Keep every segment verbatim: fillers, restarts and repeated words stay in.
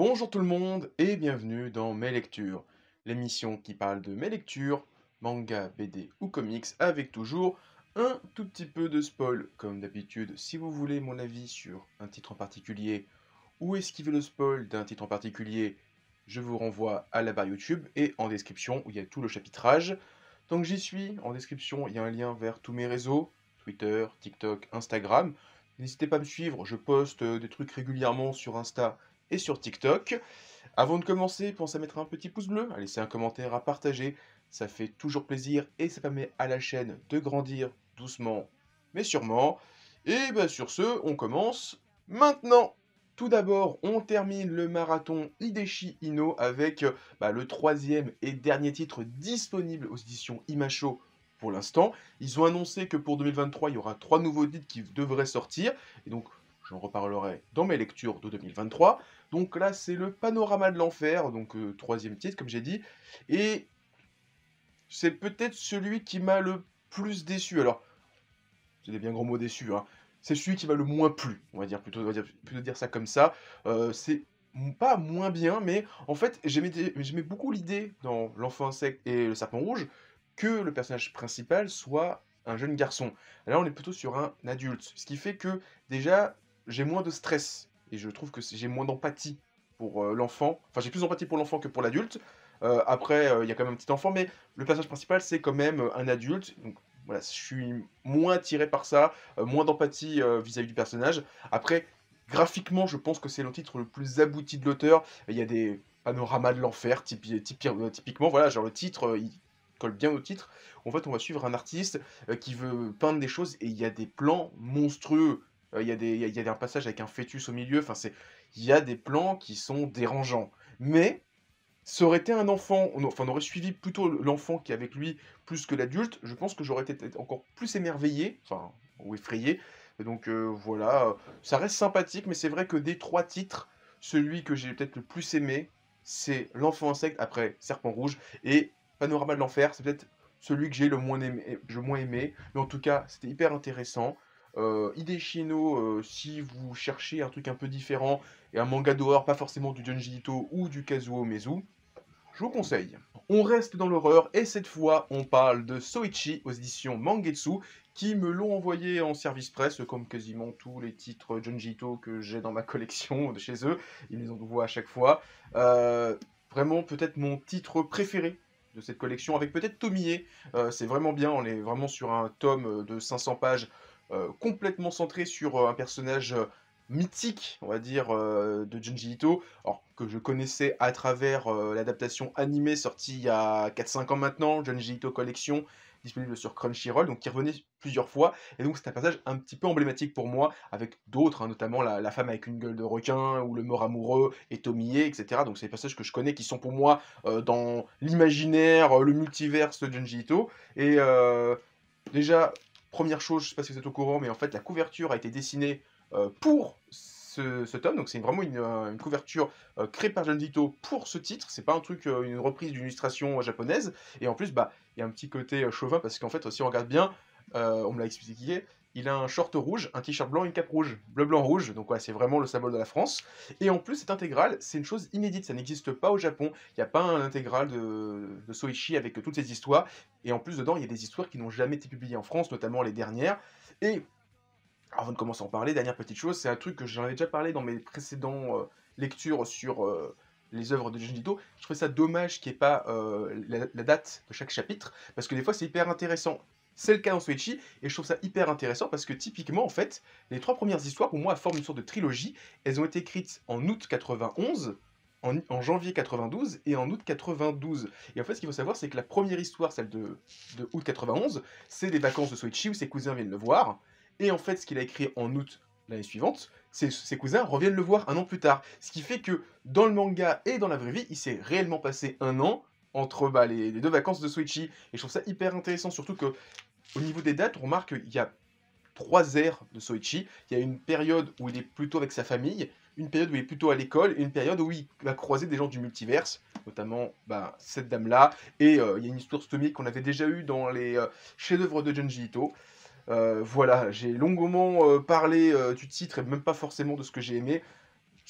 Bonjour tout le monde et bienvenue dans Mes Lectures, l'émission qui parle de mes lectures, manga, B D ou comics, avec toujours un tout petit peu de spoil. Comme d'habitude, si vous voulez mon avis sur un titre en particulier ou esquiver le spoil d'un titre en particulier, je vous renvoie à la barre YouTube et en description où il y a tout le chapitrage. Donc j'y suis, en description il y a un lien vers tous mes réseaux, Twitter, TikTok, Instagram. N'hésitez pas à me suivre, je poste euh, des trucs régulièrement sur Insta et sur TikTok. Avant de commencer, pensez à mettre un petit pouce bleu, à laisser un commentaire, à partager. Ça fait toujours plaisir et ça permet à la chaîne de grandir doucement mais sûrement. Et bah sur ce, on commence maintenant. Tout d'abord, on termine le marathon Hideshi Ino avec euh, bah, le troisième et dernier titre disponible aux éditions Imacho pour l'instant. Ils ont annoncé que pour deux mille vingt-trois, il y aura trois nouveaux titres qui devraient sortir. Et donc, j'en reparlerai dans mes lectures de deux mille vingt-trois. Donc là, c'est le Panorama de l'Enfer, donc euh, troisième titre, comme j'ai dit. Et c'est peut-être celui qui m'a le plus déçu. Alors, c'est des bien gros mots déçus, hein. C'est celui qui m'a le moins plu, on va dire plutôt, on va dire, plutôt dire ça comme ça. Heu, c'est m pas moins bien, mais en fait, j'aimais des j'aimais beaucoup l'idée dans L'Enfant Insecte et Le Serpent Rouge que le personnage principal soit un jeune garçon. Là, on est plutôt sur un adulte, ce qui fait que déjà, j'ai moins de stress et je trouve que c'est j'ai moins d'empathie pour, heu, l'enfant. Enfin, j'ai plus d'empathie pour l'enfant que pour l'adulte. Heu, après, heu, il y a quand même un petit enfant, mais le personnage principal, c'est quand même, heu, un adulte, donc voilà, je suis moins attiré par ça, heu, moins d'empathie, heu, vis-à-vis du personnage. Après, graphiquement, je pense que c'est le titre le plus abouti de l'auteur. Il y a des panoramas de l'enfer, typi typi heu, typiquement, voilà, genre le titre, heu, il colle bien au titre. En fait, on va suivre un artiste, heu, qui veut peindre des choses et il y a des plans monstrueux. Heu, il y a des il y a il y a un passage avec un fœtus au milieu, enfin c'est il y a des plans qui sont dérangeants. Mais ça aurait été un enfant, on enfin, on aurait suivi plutôt l'enfant qui est avec lui, plus que l'adulte, je pense que j'aurais été peut-être encore plus émerveillé, enfin, ou effrayé. Et donc, heu, voilà, heu, ça reste sympathique, mais c'est vrai que des trois titres, celui que j'ai peut-être le plus aimé, c'est L'Enfant Insecte, après Serpent Rouge et Panorama de l'Enfer, c'est peut-être celui que j'ai le moins aimé le moins aimé, mais en tout cas, c'était hyper intéressant. Heu, Hideshi no, heu, si vous cherchez un truc un peu différent et un manga d'horreur, pas forcément du Junji Ito ou du Kazuo Umezu, je vous conseille. On reste dans l'horreur et cette fois on parle de Soichi aux éditions Mangetsu qui me l'ont envoyé en service presse comme quasiment tous les titres Junji Ito que j'ai dans ma collection de chez eux. Ils me les envoient à chaque fois. Euh, vraiment peut-être mon titre préféré de cette collection avec peut-être Tomie. Euh, c'est vraiment bien, on est vraiment sur un tome de cinq cents pages euh, complètement centré sur euh, un personnage euh, mythique, on va dire, euh, de Junji Ito, alors que je connaissais à travers euh, l'adaptation animée sortie il y a quatre cinq ans maintenant, Junji Ito Collection, disponible sur Crunchyroll, donc qui revenait plusieurs fois, et donc c'est un passage un petit peu emblématique pour moi, avec d'autres, hein, notamment la, la femme avec une gueule de requin, ou le mort amoureux, et Tomie, et cetera. Donc c'est des passages que je connais, qui sont pour moi euh, dans l'imaginaire, euh, le multiverse de Junji Ito, et euh, déjà, première chose, je sais pas si vous êtes au courant, mais en fait la couverture a été dessinée euh, pour ce, ce tome, donc c'est vraiment une, euh, une couverture euh, créée par John Vito pour ce titre, c'est pas un truc, euh, une reprise d'une illustration euh, japonaise, et en plus, bah, il y a un petit côté euh, chauvin, parce qu'en fait, si on regarde bien, euh, on me l'a expliqué, il a un short rouge, un t-shirt blanc et une cape rouge, bleu, blanc, rouge, donc ouais, c'est vraiment le symbole de la France, et en plus, cette intégrale, c'est une chose inédite, ça n'existe pas au Japon, il n'y a pas un intégral de, de Soichi avec toutes ces histoires, et en plus, dedans, il y a des histoires qui n'ont jamais été publiées en France, notamment les dernières, et avant de commencer à en parler, dernière petite chose, c'est un truc que j'en avais déjà parlé dans mes précédents euh, lectures sur euh, les œuvres de Junji Ito. Je trouvais ça dommage qu'il n'y ait pas euh, la, la date de chaque chapitre, parce que des fois c'est hyper intéressant. C'est le cas dans Soichi, et je trouve ça hyper intéressant parce que typiquement, en fait, les trois premières histoires, pour moi, forment une sorte de trilogie. Elles ont été écrites en août quatre-vingt-onze, en, en janvier quatre-vingt-douze et en août quatre-vingt-douze. Et en fait, ce qu'il faut savoir, c'est que la première histoire, celle de, de août quatre-vingt-onze, c'est des vacances de Soichi où ses cousins viennent le voir. Et en fait, ce qu'il a écrit en août l'année suivante, ses, ses cousins reviennent le voir un an plus tard. Ce qui fait que dans le manga et dans la vraie vie, il s'est réellement passé un an entre bah, les, les deux vacances de Soichi. Et je trouve ça hyper intéressant, surtout que au niveau des dates, on remarque qu'il y a trois ères de Soichi. Il y a une période où il est plutôt avec sa famille, une période où il est plutôt à l'école, et une période où il va croiser des gens du multiverse, notamment bah, cette dame-là. Et euh, il y a une histoire stomique qu'on avait déjà eue dans les euh, chefs-d'œuvre de Junji Ito. Euh, voilà, j'ai longuement euh, parlé euh, du titre et même pas forcément de ce que j'ai aimé.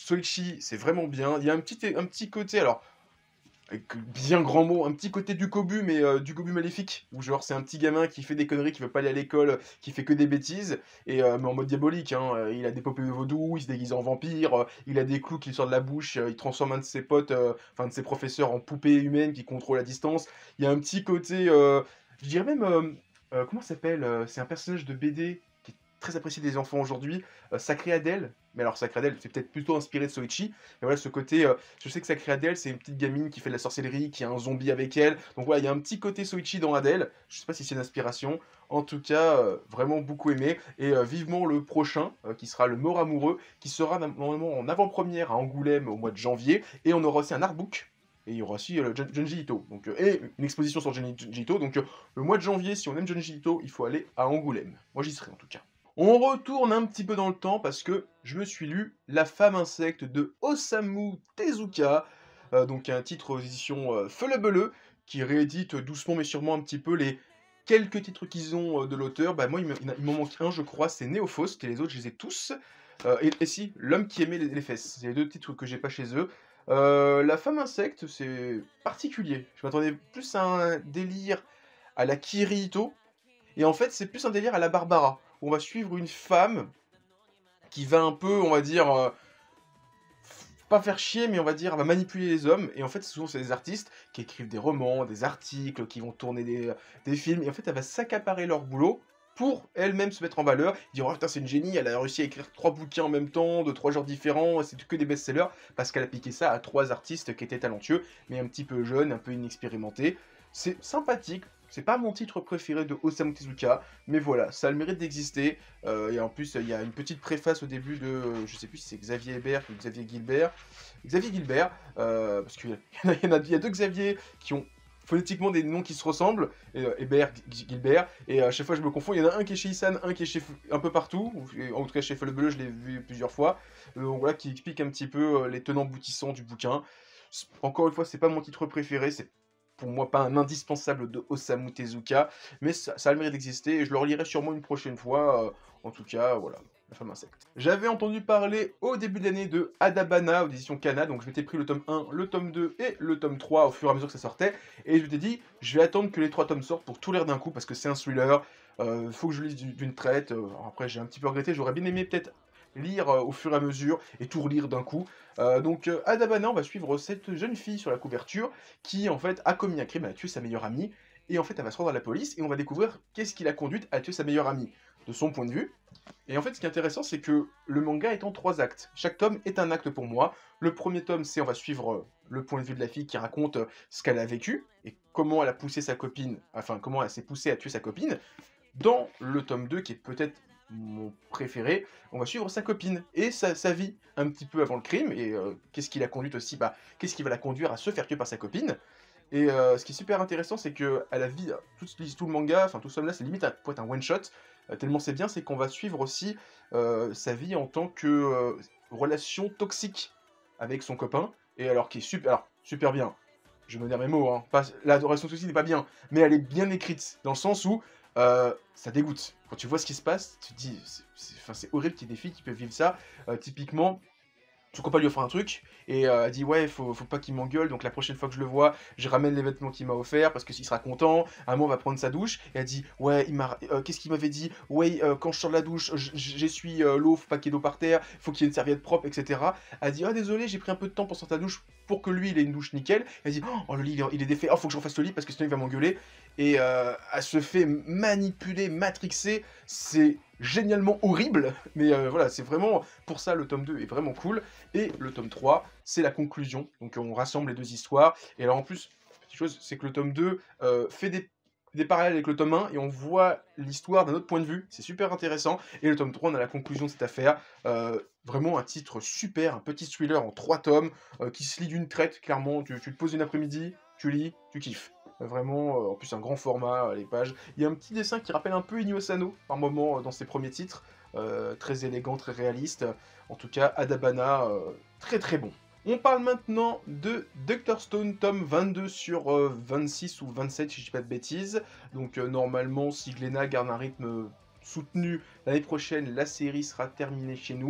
Soichi, c'est vraiment bien. Il y a un petit, un petit côté, alors, avec bien grand mot, un petit côté du Kobu, mais euh, du Kobu maléfique, où genre c'est un petit gamin qui fait des conneries, qui veut pas aller à l'école, qui fait que des bêtises, et euh, mais en mode diabolique, hein. Euh, Il a des poupées de vaudou, il se déguise en vampire, euh, il a des clous qui lui sortent de la bouche, euh, il transforme un de ses potes, euh, enfin de ses professeurs en poupée humaine qui contrôle la distance. Il y a un petit côté, euh, je dirais même, euh, euh, comment ça s'appelle euh, C'est un personnage de B D qui est très apprécié des enfants aujourd'hui, euh, Sacré Adèle. Mais alors Sacré Adèle, c'est peut-être plutôt inspiré de Soichi. Mais voilà, ce côté, euh, je sais que Sacré Adèle, c'est une petite gamine qui fait de la sorcellerie, qui a un zombie avec elle. Donc voilà, il y a un petit côté Soichi dans Adèle. Je sais pas si c'est une inspiration. En tout cas, euh, vraiment beaucoup aimé. Et euh, vivement le prochain, euh, qui sera le Mort Amoureux, qui sera normalement en avant-première à Angoulême au mois de janvier. Et on aura aussi un artbook. Et il y aura aussi euh, Jun- Junji Ito. Donc, euh, et une exposition sur Junji Ito. Donc euh, le mois de janvier, si on aime Junji Ito, il faut aller à Angoulême. Moi j'y serai en tout cas. On retourne un petit peu dans le temps parce que je me suis lu La femme insecte de Osamu Tezuka, euh, donc un titre aux éditions euh, Feuille-Beleu, qui réédite doucement mais sûrement un petit peu les quelques titres qu'ils ont euh, de l'auteur. Bah moi il me- il m'en manque un je crois, c'est Néophoste, et les autres je les ai tous. Euh, et, et si, L'homme qui aimait les, les fesses, c'est les deux titres que j'ai pas chez eux. Euh, La femme insecte, c'est particulier. Je m'attendais plus à un délire à la Kirito, et en fait, c'est plus un délire à la Barbara. On va suivre une femme qui va un peu, on va dire, euh, pas faire chier, mais on va dire, elle va manipuler les hommes. Et en fait, souvent, c'est des artistes qui écrivent des romans, des articles, qui vont tourner des, des films. Et en fait, elle va s'accaparer leur boulot pour elle-même se mettre en valeur. Dire, oh putain, c'est une génie, elle a réussi à écrire trois bouquins en même temps, de trois genres différents, c'est que des best-sellers, parce qu'elle a piqué ça à trois artistes qui étaient talentueux, mais un petit peu jeunes, un peu inexpérimentés. C'est sympathique. C'est pas mon titre préféré de Osamu Tezuka, mais voilà, ça a le mérite d'exister. Euh, et en plus, il y a une petite préface au début de, je sais plus si c'est Xavier Hébert ou Xavier Gilbert. Xavier Gilbert, euh, parce qu'il y, en a- il y en a- il y a deux Xavier qui ont phonétiquement des noms qui se ressemblent, et, euh, Hébert, G- Gilbert, et euh, à chaque fois je me confonds. Il y en a un qui est chez Issan, un qui est chez F- un peu partout, ou- et en tout cas chez Feuille-Bleu, je l'ai vu plusieurs fois. Euh, donc voilà, qui explique un petit peu euh, les tenants aboutissants du bouquin. C'est- Encore une fois, c'est pas mon titre préféré, c'est pour moi pas un indispensable de Osamu Tezuka, mais ça, ça a le mérite d'exister et je le relirai sûrement une prochaine fois. euh, en tout cas, voilà, La femme insecte. J'avais entendu parler au début de l'année de Adabana aux éditions Kana, donc je m'étais pris le tome un, le tome deux et le tome trois au fur et à mesure que ça sortait, et je m'étais dit, je vais attendre que les trois tomes sortent pour tout lire d'un coup, parce que c'est un thriller, euh, faut que je lise du- d'une traite. Euh, après j'ai un petit peu regretté, j'aurais bien aimé peut-être lire euh, au fur et à mesure et tout relire d'un coup. Euh, donc euh, Adabana, on va suivre cette jeune fille sur la couverture qui en fait a commis un crime, elle a tué sa meilleure amie, et en fait elle va se rendre à la police et on va découvrir qu'est-ce qui l'a conduite à tuer sa meilleure amie, de son point de vue. Et en fait ce qui est intéressant c'est que le manga est en trois actes, chaque tome est un acte pour moi. Le premier tome c'est on va suivre euh, le point de vue de la fille qui raconte euh, ce qu'elle a vécu, et comment elle a poussé sa copine, enfin comment elle s'est poussée à tuer sa copine. Dans le tome deux, qui est peut-être mon préféré, on va suivre sa copine et sa, sa vie un petit peu avant le crime, et euh, qu'est-ce qui l'a conduite aussi, bah, qu'est-ce qui va la conduire à se faire tuer par sa copine. Et euh, ce qui est super intéressant, c'est que à la vie, tout, tout le manga, enfin tout ce là c'est limite un- pour être un one shot, euh, tellement c'est bien, c'est qu'on va suivre aussi euh, sa vie en tant que euh, relation toxique avec son copain, et alors qui est super, alors, super bien. Je me dire mes mots, hein. Pas, la relation toxique n'est pas bien, mais elle est bien écrite dans le sens où euh, ça dégoûte. Quand tu vois ce qui se passe, tu te dis, c'est c'est- enfin, c'est horrible qu'il y ait des filles qui peuvent vivre ça. Euh, typiquement, son copain lui offre un truc et euh, elle dit ouais faut, faut pas qu'il m'engueule, donc la prochaine fois que je le vois je ramène les vêtements qu'il m'a offert parce que s'il sera content. À un moment on va prendre sa douche et elle dit ouais il m'a euh, qu'est-ce qu'il m'avait dit, ouais euh, quand je sors de la douche j- j- j'essuie euh, l'eau, faut pas qu'il y ait d'eau par terre, faut qu'il y ait une serviette propre, etc. Elle dit ah désolé j'ai pris un peu de temps pour sortir de la douche pour que lui il ait une douche nickel. Elle dit oh le lit il est, il est défait, oh faut que je refasse le lit parce que sinon il va m'engueuler. Et euh, elle se fait manipuler, matrixer, c'est génialement horrible, mais euh, voilà, c'est vraiment pour ça le tome deux est vraiment cool. Et le tome trois, c'est la conclusion. Donc on rassemble les deux histoires. Et alors en plus, petite chose, c'est que le tome deux euh, fait des, des parallèles avec le tome un et on voit l'histoire d'un autre point de vue. C'est super intéressant. Et le tome trois, on a la conclusion de cette affaire. Euh, vraiment un titre super, un petit thriller en trois tomes euh, qui se lit d'une traite, clairement. Tu, tu te poses une après-midi, tu lis, tu kiffes. Euh, Vraiment, euh, en plus un grand format, euh, les pages. Il y a un petit dessin qui rappelle un peu Inyo Asano par moment euh, dans ses premiers titres. Euh, très élégant, très réaliste. En tout cas, Adabana, euh, très très bon. On parle maintenant de Doctor Stone, tome vingt-deux sur euh, vingt-six ou vingt-sept, si je dis pas de bêtises. Donc euh, normalement, si Glénat garde un rythme soutenu, l'année prochaine, la série sera terminée chez nous.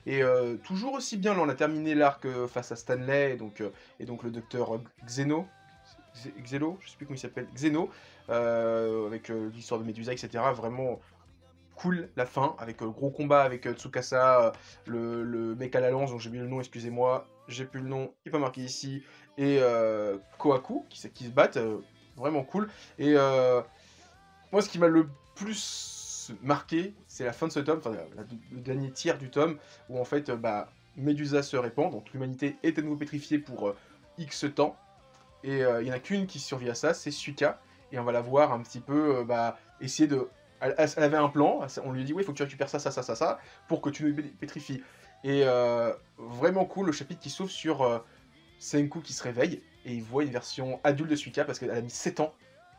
Et euh, toujours aussi bien, là on a terminé l'arc euh, face à Stanley et donc, euh, et donc le docteur Xeno, Xe- Xelo, je sais plus comment il s'appelle, Xeno, euh, avec euh, l'histoire de Medusa, et cetera. Vraiment cool la fin, avec le gros combat avec euh, Tsukasa, euh, le, le mec à la lance dont j'ai oublié le nom, excusez-moi, j'ai plus le nom, il est pas marqué ici, et euh, Kohaku, qui, se- qui se battent, euh, vraiment cool. Et euh, moi, ce qui m'a le plus marqué, c'est la fin de ce tome, enfin la- la- le dernier tiers du tome, où en fait, euh, bah, Medusa se répand, donc l'humanité est à nouveau pétrifiée pour euh, X temps, et euh, il y en a qu'une qui survit à ça, c'est Suika, et on va la voir un petit peu, euh, bah, essayer de... Elle, elle- elle avait un plan, on lui dit, oui, il faut que tu récupères ça, ça, ça, ça, ça, pour que tu nous pé- pétrifies. Et euh, vraiment cool, le chapitre qui s'ouvre sur euh, Senku qui se réveille, et il voit une version adulte de Suika, parce qu'elle a mis sept ans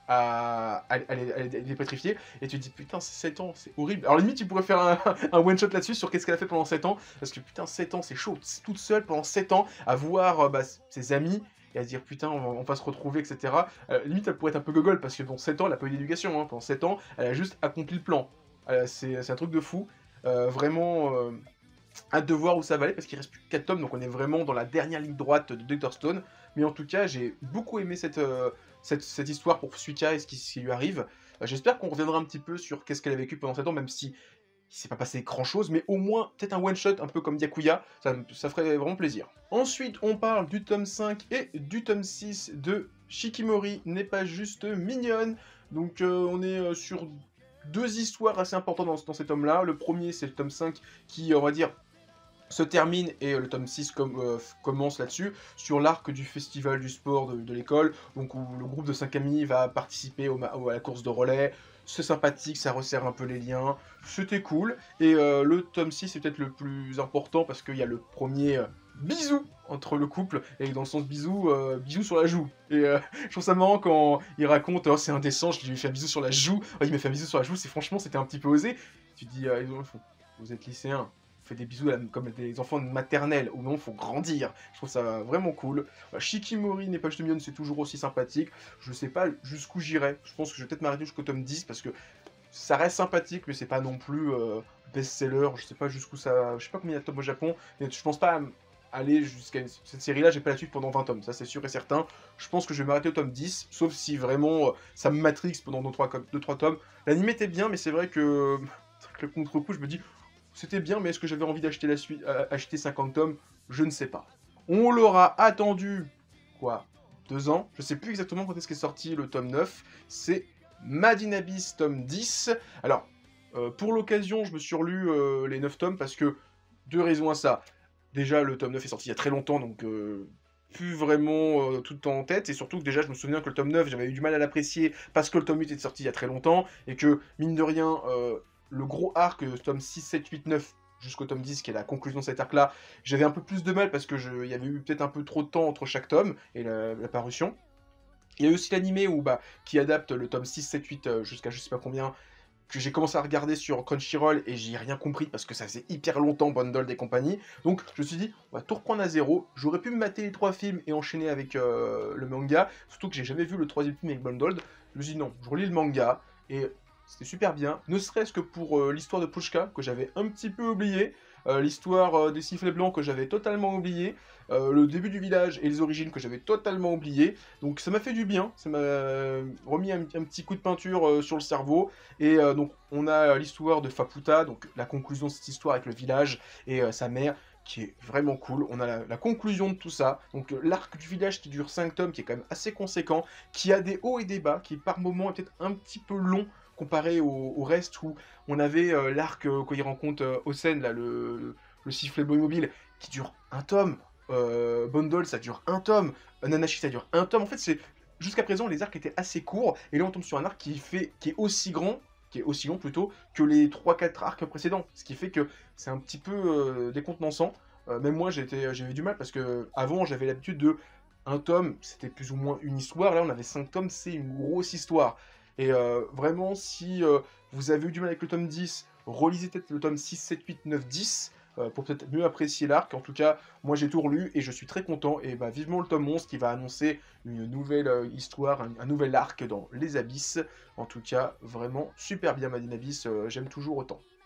à, à, à les, à les- les pétrifier, et tu te dis, putain, c'est sept ans, c'est horrible. Alors limite, tu pourrais faire un, un one-shot là-dessus, sur qu'est-ce qu'elle a fait pendant sept ans, parce que putain, sept ans, c'est chaud, toute seule pendant sept ans, à voir euh, bah, ses amis, et à se dire, putain, on va, on va se retrouver, et cetera. Euh, limite, elle pourrait être un peu gogol, parce que dans sept ans, elle a pas eu d'éducation, hein. Pendant sept ans, elle a juste accompli le plan. Euh, c'est c'est un truc de fou. Euh, vraiment... euh, hâte de voir où ça va aller parce qu'il reste plus que quatre tomes, donc on est vraiment dans la dernière ligne droite de docteur Stone. Mais en tout cas, j'ai beaucoup aimé cette, euh, cette, cette histoire pour Suika et ce qui, ce qui lui arrive. Euh, J'espère qu'on reviendra un petit peu sur qu'est-ce qu'elle a vécu pendant sept ans, même si il s'est pas passé grand chose, mais au moins peut-être un one-shot un peu comme Yakuya, ça, ça ferait vraiment plaisir. Ensuite, on parle du tome cinq et du tome six de Shikimori n'est pas juste mignonne. Donc euh, on est euh, sur deux histoires assez importantes dans, dans cet tome-là. Le premier, c'est le tome cinq qui, on va dire, se termine et euh, le tome six com euh, commence là-dessus, sur l'arc du festival du sport de, de l'école, donc où le groupe de cinq amis va participer au à la course de relais. C'est sympathique, ça resserre un peu les liens, c'était cool. Et euh, le tome six est peut-être le plus important parce qu'il y a le premier euh, bisou entre le couple, et dans le sens bisou, euh, bisou sur la joue. Et euh, je trouve ça marrant quand il raconte, oh c'est indécent, je lui ai fait un bisou sur la joue, oh, il m'a fait un bisou sur la joue, c'est franchement c'était un petit peu osé. Tu te dis, euh, vous êtes lycéen, fait des bisous à la- comme des enfants de maternelle, ou non, faut grandir. Je trouve ça vraiment cool. Voilà, Shikimori n'est pas juste mignonne, c'est toujours aussi sympathique. Je sais pas jusqu'où j'irai. Je pense que je vais peut-être m'arrêter jusqu'au tome dix, parce que ça reste sympathique, mais c'est pas non plus euh, best-seller. Je sais pas jusqu'où ça... Je sais pas combien il y a de tomes au Japon, mais je pense pas aller jusqu'à une- cette série-là. J'ai pas la suite pendant vingt tomes, ça c'est sûr et certain. Je pense que je vais m'arrêter au tome dix, sauf si vraiment euh, ça me matrixe pendant deux trois tomes. L'anime était bien, mais c'est vrai que... le contre-coup, je me dis, c'était bien, mais est-ce que j'avais envie d'acheter la suite, euh, acheter cinquante tomes? Je ne sais pas. On l'aura attendu, quoi, deux ans? Je sais plus exactement quand est-ce qu'est sorti le tome neuf. C'est Mad in Abyss, tome dix. Alors, euh, pour l'occasion, je me suis relu euh, les neuf tomes parce que, deux raisons à ça. Déjà, le tome neuf est sorti il y a très longtemps, donc euh, plus vraiment euh, tout en tête. Et surtout que déjà, je me souviens que le tome neuf, j'avais eu du mal à l'apprécier parce que le tome huit était sorti il y a très longtemps. Et que, mine de rien, euh, le gros arc, euh, tome six, sept, huit, neuf, jusqu'au tome dix, qui est la conclusion de cet arc-là, j'avais un peu plus de mal parce que je- il y avait eu peut-être un peu trop de temps entre chaque tome et la, la parution. Il y a aussi l'animé où, bah, qui adapte le tome six, sept, huit euh, jusqu'à je sais pas combien, que j'ai commencé à regarder sur Crunchyroll et j'y ai rien compris parce que ça faisait hyper longtemps, Bundle et compagnie. Donc je me suis dit, on va tout reprendre à zéro. J'aurais pu me mater les trois films et enchaîner avec euh, le manga, surtout que j'ai jamais vu le troisième film avec Bundled. Je me suis dit non, je relis le manga et c'était super bien, ne serait-ce que pour euh, l'histoire de Pushka, que j'avais un petit peu oublié, euh, l'histoire euh, des sifflets blancs que j'avais totalement oublié, euh, le début du village et les origines que j'avais totalement oublié. Donc ça m'a fait du bien, ça m'a euh, remis un, un petit coup de peinture euh, sur le cerveau. Et euh, donc on a l'histoire de Faputa, donc la conclusion de cette histoire avec le village et euh, sa mère, qui est vraiment cool. On a la, la conclusion de tout ça, donc euh, l'arc du village qui dure cinq tomes, qui est quand même assez conséquent, qui a des hauts et des bas, qui par moments est peut-être un petit peu long comparé au, au reste où on avait euh, l'arc euh, quand il rencontre euh, Osen, là, le, le, le sifflet mobile, qui dure un tome. Euh, Bundle, ça dure un tome. Nanashi, ça dure un tome. En fait, c'est jusqu'à présent, les arcs étaient assez courts, et là, on tombe sur un arc qui, fait, qui est aussi grand, qui est aussi long plutôt, que les trois quatre arcs précédents. Ce qui fait que c'est un petit peu euh, décontenançant. Euh, même moi, j'avais du mal, parce que avant j'avais l'habitude de... Un tome, c'était plus ou moins une histoire. Là, on avait cinq tomes, c'est une grosse histoire. Et euh, vraiment, si euh, vous avez eu du mal avec le tome dix, relisez peut-être le tome six, sept, huit, neuf, dix, euh, pour peut-être mieux apprécier l'arc. En tout cas, moi j'ai tout relu et je suis très content. Et bah, vivement le tome onze qui va annoncer une nouvelle euh, histoire, un, un nouvel arc dans les abysses. En tout cas, vraiment super bien Mad in Abyss, euh, j'aime toujours autant.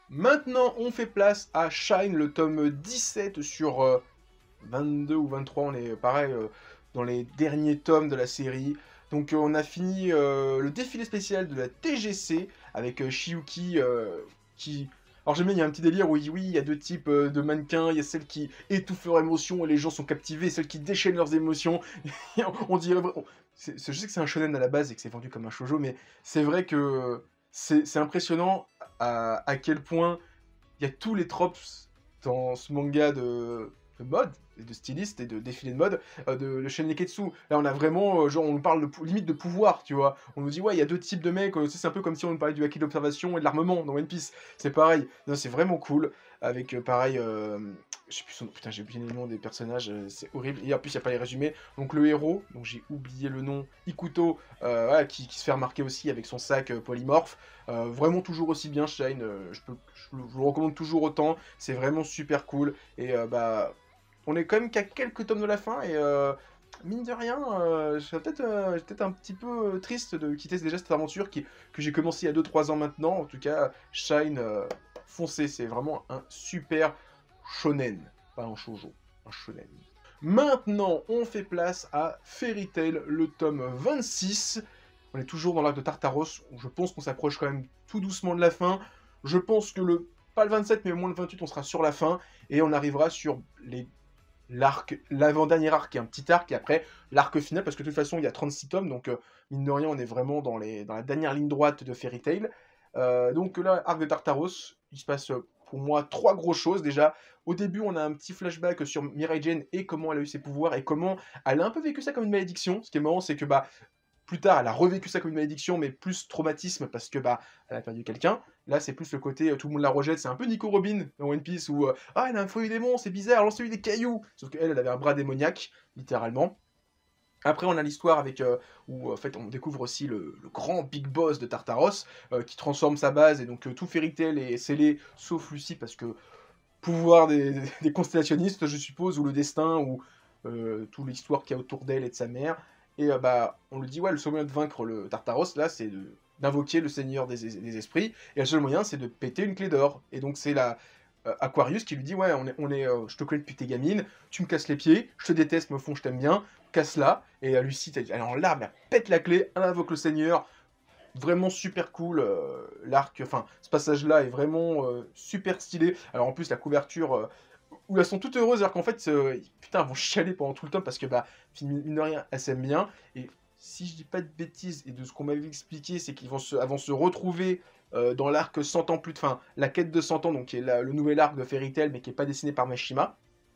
Maintenant, on fait place à Shine, le tome dix-sept sur euh, vingt-deux ou vingt-trois, on est pareil euh, dans les derniers tomes de la série. Donc euh, on a fini euh, le défilé spécial de la T G C avec euh, Shiyuki euh, qui... Alors j'aime bien, il y a un petit délire où oui, oui, il y a deux types euh, de mannequins, il y a celles qui étouffent leurs émotions et les gens sont captivés, et celles qui déchaînent leurs émotions. On dirait... on- c'est- c'est- Je sais que c'est un shonen à la base et que c'est vendu comme un shoujo, mais c'est vrai que c'est c'est impressionnant à, à quel point il y a tous les tropes dans ce manga de, de mode, et de styliste et de défilé de mode, euh, de le Shin Neketsu. Là, on a vraiment, euh, genre, on nous parle de, pou- limite de pouvoir, tu vois. On nous dit, ouais, il y a deux types de mecs, euh, c'est un peu comme si on nous parlait du haki d'observation et de l'armement dans One Piece. C'est pareil. Non, c'est vraiment cool. Avec, euh, pareil, euh, je sais plus son nom, putain, j'ai oublié les noms des personnages, euh, c'est horrible. Et en plus, il n'y a pas les résumés. Donc, le héros, donc j'ai oublié le nom, Ikuto, euh, voilà, qui, qui se fait remarquer aussi avec son sac euh, polymorphe. Euh, vraiment toujours aussi bien Shine, euh, je, peux, je, je vous le recommande toujours autant, c'est vraiment super cool, et euh, bah, on est quand même qu'à quelques tomes de la fin, et euh, mine de rien, euh, je serais peut-être euh, peut un petit peu euh, triste de quitter déjà cette aventure qui, que j'ai commencé il y a deux trois ans maintenant. En tout cas, Shine, euh, foncez, c'est vraiment un super shonen, pas un shoujo, un shonen. Maintenant, on fait place à Fairy Tail, le tome vingt-six. On est toujours dans l'arc de Tartaros, où je pense qu'on s'approche quand même tout doucement de la fin. Je pense que le, pas le vingt-sept, mais au moins le vingt-huit, on sera sur la fin, et on arrivera sur les l'arc, l'avant-dernier arc, qui est un petit arc, et après l'arc final, parce que de toute façon il y a trente-six tomes, donc euh, mine de rien on est vraiment dans, les, dans la dernière ligne droite de Fairy Tail. Euh, donc là, arc de Tartaros, il se passe euh, pour moi trois grosses choses. Déjà, au début on a un petit flashback sur Mirai Jane et comment elle a eu ses pouvoirs, et comment elle a un peu vécu ça comme une malédiction. Ce qui est marrant, c'est que bah, plus tard, elle a revécu ça comme une malédiction, mais plus traumatisme parce que bah, elle a perdu quelqu'un. Là, c'est plus le côté euh, tout le monde la rejette. C'est un peu Nico Robin dans One Piece où euh, ah, elle a un feuille démon, c'est bizarre, lancez-lui des cailloux. Sauf qu'elle, elle avait un bras démoniaque, littéralement. Après, on a l'histoire avec euh, où en fait on découvre aussi le, le grand big boss de Tartaros euh, qui transforme sa base, et donc euh, tout Fairy Tail est scellé sauf Lucie parce que pouvoir des, des, des constellationnistes, je suppose, ou le destin, ou euh, toute l'histoire qu'il y a autour d'elle et de sa mère. Et euh, bah, on lui dit, ouais, le seul moyen de vaincre le Tartaros, là, c'est de- d'invoquer le Seigneur des, des Esprits, et le seul moyen, c'est de péter une clé d'or. Et donc, c'est la euh, Aquarius qui lui dit, ouais, on est, on est, euh, je te connais depuis tes gamines, tu me casses les pieds, je te déteste, mais au fond, je t'aime bien, casse-la. Et euh, Lucie, elle est en larmes, elle pète la clé, elle invoque le Seigneur, vraiment super cool, euh, l'arc, enfin, ce passage-là est vraiment euh, super stylé. Alors en plus, la couverture, euh, où elles sont toutes heureuses, alors qu'en fait, euh, putain, elles vont chialer pendant tout le temps, parce que, bah, mine de rien, elles s'aiment bien. Et si je dis pas de bêtises, et de ce qu'on m'avait expliqué, c'est qu'ils vont se, elles vont se retrouver euh, dans l'arc cent ans plus... Enfin, la quête de cent ans, donc qui est la- le nouvel arc de Fairy Tail, mais qui est pas dessiné par Mashima.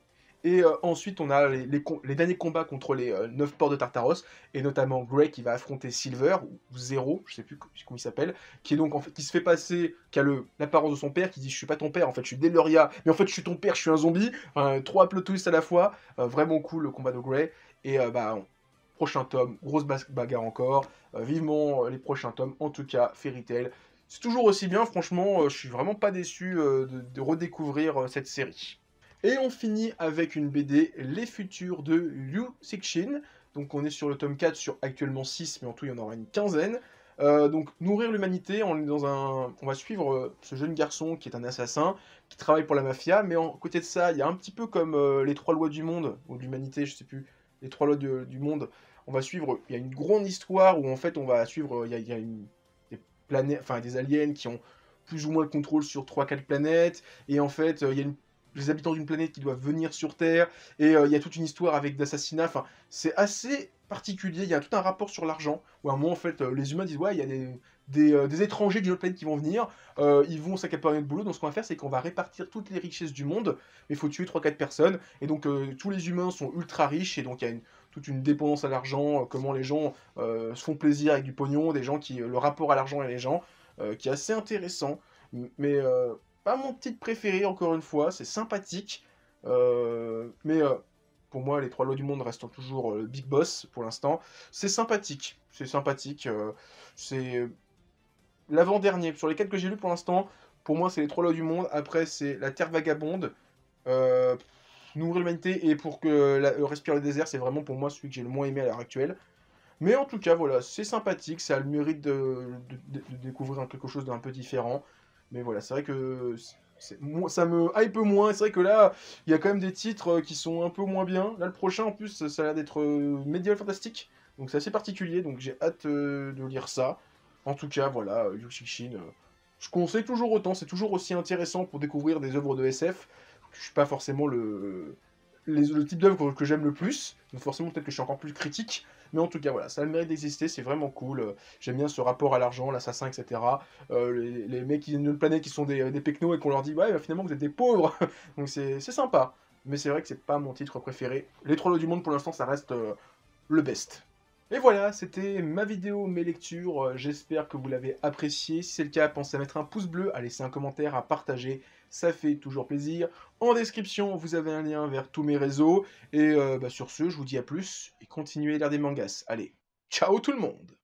Et euh, ensuite, on a les, les, les derniers combats contre les euh, neuf ports de Tartaros, et notamment Grey qui va affronter Silver, ou Zero, je sais plus comment il s'appelle, qui est donc en fait, qui se fait passer, qui a le- l'apparence de son père, qui dit je suis pas ton père, en fait je suis Deloria, mais en fait je suis ton père, je suis un zombie. Enfin, trois plot twists à la fois, euh, vraiment cool le combat de Grey. Et euh, bah, on- prochain tome, grosse bas- bagarre encore, euh, vivement euh, les prochains tomes, en tout cas Fairy Tail. C'est toujours aussi bien, franchement, euh, je suis vraiment pas déçu euh, de, de redécouvrir euh, cette série. Et on finit avec une B D, Les Futurs de Liu Cixin. Donc on est sur le tome quatre, sur actuellement six, mais en tout il y en aura une quinzaine. Euh, donc nourrir l'humanité, on est dans un, on va suivre euh, ce jeune garçon qui est un assassin, qui travaille pour la mafia, mais en côté de ça, il y a un petit peu comme euh, les trois lois du monde, ou de l'humanité, je sais plus, les trois lois de- du monde. On va suivre, il y a une grande histoire où en fait on va suivre, il y a, il y a une- des planètes, enfin des aliens qui ont plus ou moins le contrôle sur trois quatre planètes, et en fait euh, il y a une les habitants d'une planète qui doivent venir sur Terre, et euh, il y a toute une histoire avec d'assassinats, enfin, c'est assez particulier, il y a tout un rapport sur l'argent, où à un moment, en fait, euh, les humains disent, ouais, il y a des, des, euh, des étrangers d'une autre planète qui vont venir, euh, ils vont s'accaparer notre boulot, donc ce qu'on va faire, c'est qu'on va répartir toutes les richesses du monde, mais il faut tuer trois quatre personnes, et donc euh, tous les humains sont ultra riches, et donc il y a une, toute une dépendance à l'argent, euh, comment les gens euh, se font plaisir avec du pognon, des gens qui, euh, le rapport à l'argent et les gens, euh, qui est assez intéressant, mais... Euh, pas mon titre préféré, encore une fois, c'est sympathique. Euh, mais euh, pour moi, les trois lois du monde restent toujours euh, Big Boss pour l'instant. C'est sympathique, c'est sympathique. euh, c'est l'avant-dernier. Sur les quatre que j'ai lus pour l'instant, pour moi, c'est les trois lois du monde. Après, c'est la Terre vagabonde, euh, nourrir l'humanité, et pour que la, euh, respire le désert, c'est vraiment pour moi celui que j'ai le moins aimé à l'heure actuelle. Mais en tout cas, voilà, c'est sympathique, ça a le mérite de, de- de- de découvrir quelque chose d'un peu différent. Mais voilà, c'est vrai que c'est- moi, ça me hype moins. C'est vrai que là, il y a quand même des titres euh, qui sont un peu moins bien. Là, le prochain, en plus, ça a l'air d'être euh, médiéval fantastique. Donc c'est assez particulier, donc j'ai hâte euh, de lire ça. En tout cas, voilà, euh, Yushikishin, euh, je conseille toujours autant. C'est toujours aussi intéressant pour découvrir des œuvres de S F. Je suis pas forcément le, les- le type d'œuvre que j'aime le plus. Donc forcément, peut-être que je suis encore plus critique. Mais en tout cas, voilà, ça a le mérite d'exister, c'est vraiment cool. Euh, J'aime bien ce rapport à l'argent, l'assassin, et cetera. Euh, les, les mecs qui viennent d'une planète qui sont des, des pecnos et qu'on leur dit, ouais, bah, finalement, vous êtes des pauvres. Donc c'est c'est sympa. Mais c'est vrai que c'est pas mon titre préféré. Les Trois Lots du Monde, pour l'instant, ça reste euh, le best. Et voilà, c'était ma vidéo, mes lectures. Euh, J'espère que vous l'avez apprécié. Si c'est le cas, pensez à mettre un pouce bleu, à laisser un commentaire, à partager. Ça fait toujours plaisir. En description, vous avez un lien vers tous mes réseaux. Et euh, bah, sur ce, je vous dis à plus et continuez à lire des mangas. Allez, ciao tout le monde!